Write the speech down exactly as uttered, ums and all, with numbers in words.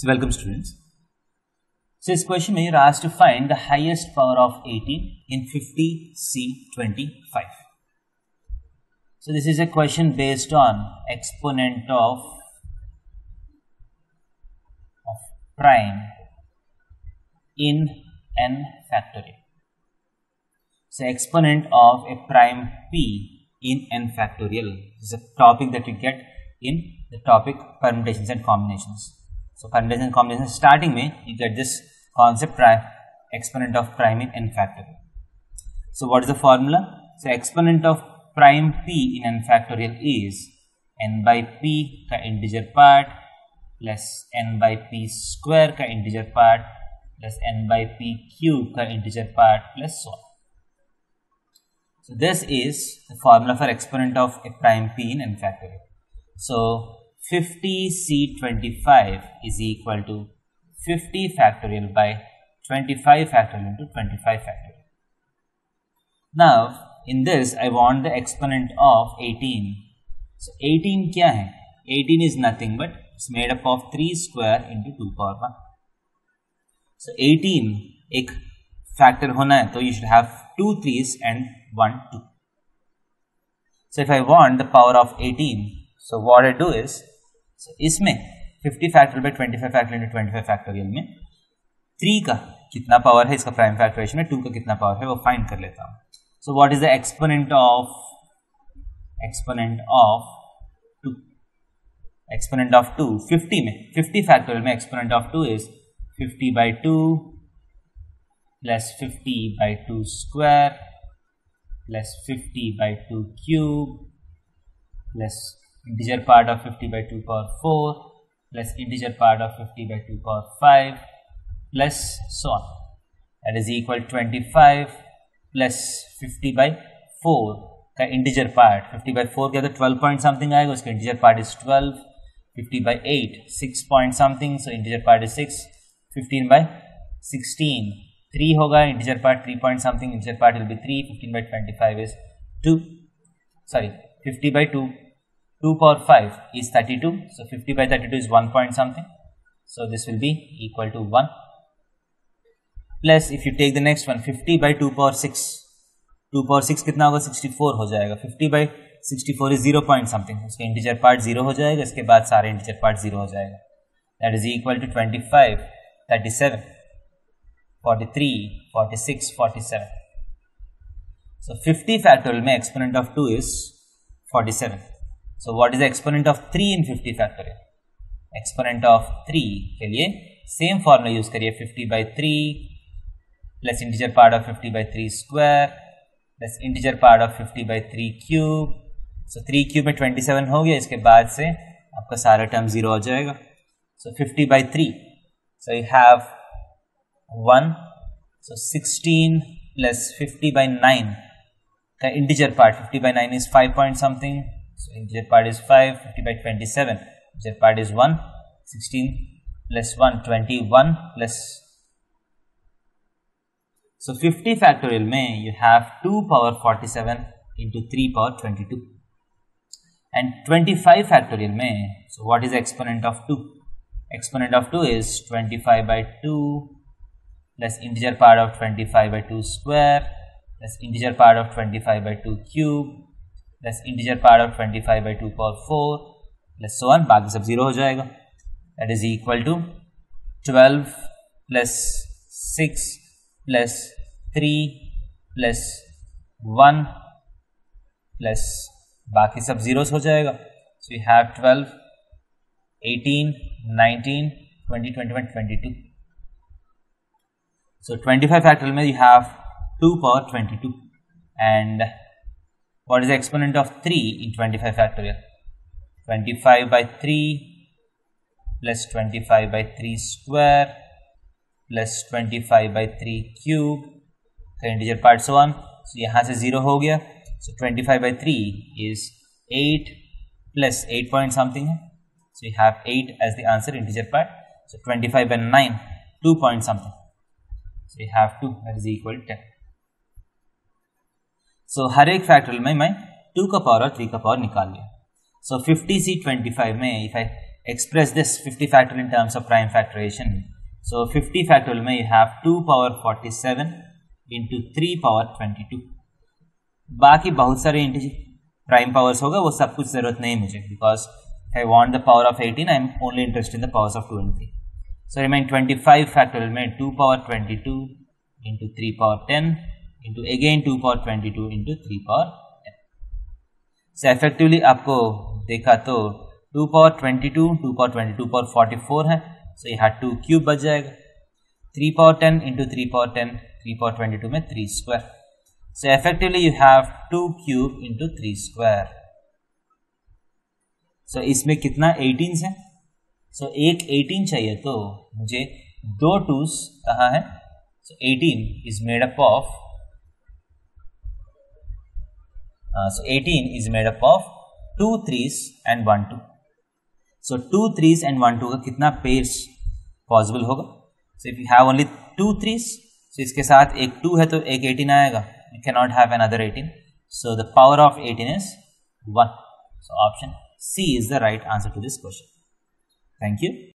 So welcome students. So this question you're asked to find the highest power of eighteen in fifty C twenty-five. So this is a question based on exponent of, of prime in n factorial. So exponent of a prime p in n factorial is a topic that you get in the topic permutations and combinations. So permutations and combinations starting में you get this concept prime exponent of prime in n factorial. So what is the formula? So exponent of prime p in n factorial is n by p का integer part plus n by p square का integer part plus n by p cube का integer part plus so on. So this is the formula for exponent of a prime p in n factorial. So fifty C twenty-five is equal to fifty factorial by twenty-five factorial into twenty-five factorial. Now in this I want the exponent of eighteen. So eighteen क्या है? eighteen is nothing but it's made up of three square into two power one. So eighteen एक factor होना है तो you should have two threes and one two. So if I want the power of eighteen, so what I do is, so इसमें fifty factorial by twenty-five factorial into twenty-five factorial में three का कितना power है इसका prime factorisation में two का कितना power है वो फाइंड कर लेता हूँ. So what is the exponent of exponent of two? Exponent of two fifty में fifty factorial में exponent of two is fifty by two plus fifty by two square plus fifty by two cube plus integer part of fifty by two power four plus integer part of fifty by two power five plus so on. That is equal to twenty-five plus fifty by four का integer part. fifty by four क्या तो twelve point something आएगा, उसका integer part is twelve. fifty by eight six point something, so integer part is six. fifteen by sixteen three होगा, integer part three point something, integer part will be three. fifteen by twenty-five is two. Sorry, fifty by two, two power five is thirty-two. So fifty by thirty-two is one point something. So this will be equal to one. Plus if you take the next one, fifty by two power six. two power six कितना होगा? sixty-four हो जाएगा. fifty by sixty-four is zero point something. उसका integer part zero हो जाएगा. इसके बाद सारे integer part zero हो जाएगा. That is equal to twenty-five, thirty-seven, forty-three, forty-six, forty-seven. So fifty factorial में exponent of two is forty-seven. So what is the exponent of three in fifty factorial? Exponent of three के लिए same formula use करिए. fifty by three plus integer part of fifty by three square plus integer part of fifty by three cube. So three cube में twenty-seven हो गया, इसके बाद से आपका सारा टर्म zero हो जाएगा. So fifty by three, so you have one. So sixteen plus fifty by nine का integer part, fifty by nine is five point something. So integer part is five. fifty by twenty-seven, integer part is one. sixteen plus one, twenty-one plus. So fifty factorial में you have two power forty-seven into three power twenty-two. And twenty-five factorial में, so what is the exponent of two? Exponent of two is twenty-five by two plus integer part of twenty-five by two square plus integer part of twenty-five by two cube plus integer part of twenty-five by two power four plus so on. बाकी सब zero हो जाएगा. That is equal to twelve plus six plus three plus one plus बाकी सब zeros हो जाएगा. So you have twelve, eighteen, nineteen, twenty, twenty-one, twenty-two. So twenty-five factorial में you have two power twenty-two. And what is the exponent of three in twenty-five factorial? twenty-five by three plus twenty-five by three square plus twenty-five by three cube का integer part so on. So यहाँ से zero हो गया. So twenty-five by three is eight plus eight point something. So you have eight as the answer, integer part. So twenty-five by nine, two point something. So you have two, that is equal to ten. So हर एक factorial में मैं two का power और three का power निकाल लिया. So fifty C twenty-five में if I express this fifty factorial in terms of prime factorization. So fifty factorial में you have two power forty-seven into three power twenty-two. बाकी बहुत सारे इंटीजर प्राइम पावर्स होगा, वो सब कुछ जरूरत नहीं मुझे, because I want the power of eighteen. I am only interested in the powers of two and three. So remain twenty-five factorial में two power twenty-two into three power ten into again two power twenty-two into three power ten. So effectively आपको देखा तो two power twenty-two, two power twenty-two power forty-four है, so यहाँ two cube बच जाएगा. three power ten into three power ten, three power twenty-two में three square. So effectively you have two cube into three square. So इसमें कितना eighteen है? So एक eighteen चाहिए तो मुझे दो twos कहाँ है? So eighteen is made up of uh, so eighteen is made up of two threes and one two. So two threes and one two का कितना pairs possible होगा? So if you have only two threes, so इसके साथ एक two है तो एक eighteen आएगा. You cannot have another eighteen. So the power of eighteen is one. So option C is the right answer to this question. Thank you.